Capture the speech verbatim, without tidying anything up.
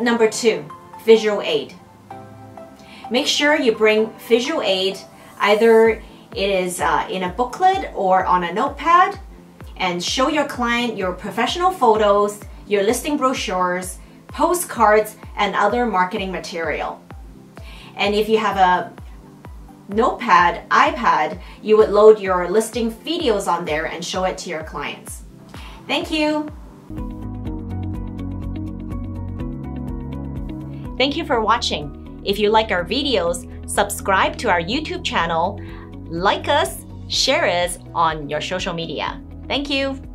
number two, visual aid. Make sure you bring visual aid, either it is uh, in a booklet or on a notepad, and show your client your professional photos, your listing brochures, postcards, and other marketing material. And if you have a notepad, iPad, you would load your listing videos on there and show it to your clients. Thank you. Thank you for watching. If you like our videos, subscribe to our YouTube channel, like us, share us on your social media. Thank you.